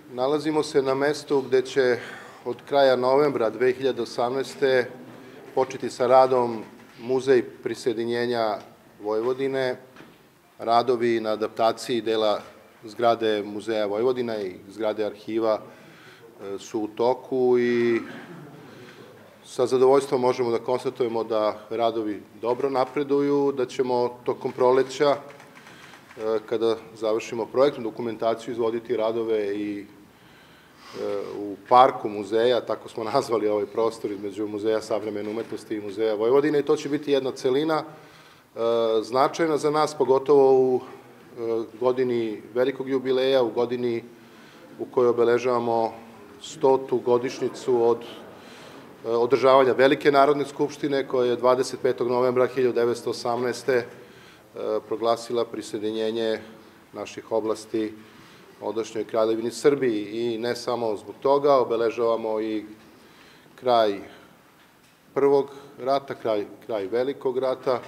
Nalazimo se na mestu gde će od kraja novembra 2018. početi sa radom Muzej prisjedinjenja Vojvodine. Radovi na adaptaciji dela zgrade Muzeja Vojvodina i zgrade arhiva su u toku i sa zadovoljstvom možemo da konstatujemo da radovi dobro napreduju, da ćemo tokom proleća, kada završimo projektnu dokumentaciju, izvoditi radove i u parku muzeja, tako smo nazvali ovaj prostor između Muzeja savremene umetnosti i Muzeja Vojvodine, i to će biti jedna celina značajna za nas, pogotovo u godini velikog jubileja, u godini u kojoj obeležavamo 100. godišnjicu od održavanja Velike narodne skupštine, koja je 25. novembra 1918. proglasila prisjedinjenje naših oblasti ondašnjoj Kraljevini Srbiji. I ne samo zbog toga, obeležavamo i kraj Prvog rata, kraj Velikog rata,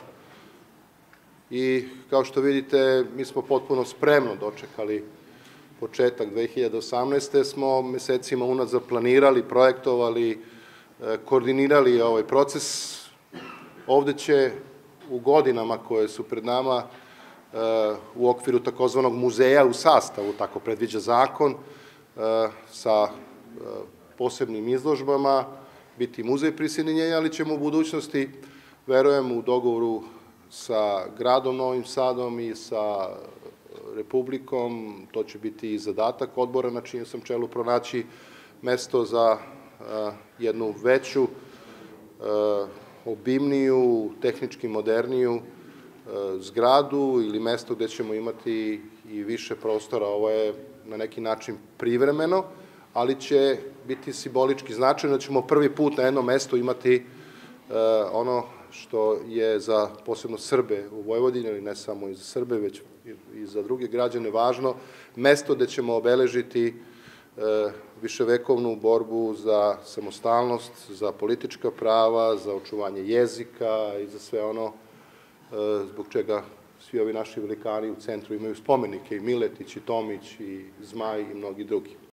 i kao što vidite, mi smo potpuno spremno dočekali početak 2018. Smo mesecima unazad planirali, projektovali, koordinirali ovaj proces. Ovde će u godinama koje su pred nama u okviru takozvanog muzeja u sastavu, tako predviđa zakon, sa posebnim izložbama biti muzej prisjedinjenja, ali ćemo u budućnosti, verujem, u dogovoru sa gradom Novim Sadom i sa Republikom, to će biti i zadatak odbora na čijem sam čelu, pronaći mesto za jednu veću, obimniju, tehnički moderniju zgradu ili mesto gde ćemo imati i više prostora. Ovo je na neki način privremeno, ali će biti simbolički značajno da ćemo prvi put na jednom mestu imati ono što je za posebno Srbe u Vojvodini, ali ne samo i za Srbe, već i za druge građane važno, mesto gde ćemo obeležiti viševekovnu borbu za samostalnost, za politička prava, za očuvanje jezika i za sve ono zbog čega svi ovi naši velikani u centru imaju spomenike, i Miletić, i Tomić, i Zmaj, i mnogi drugi.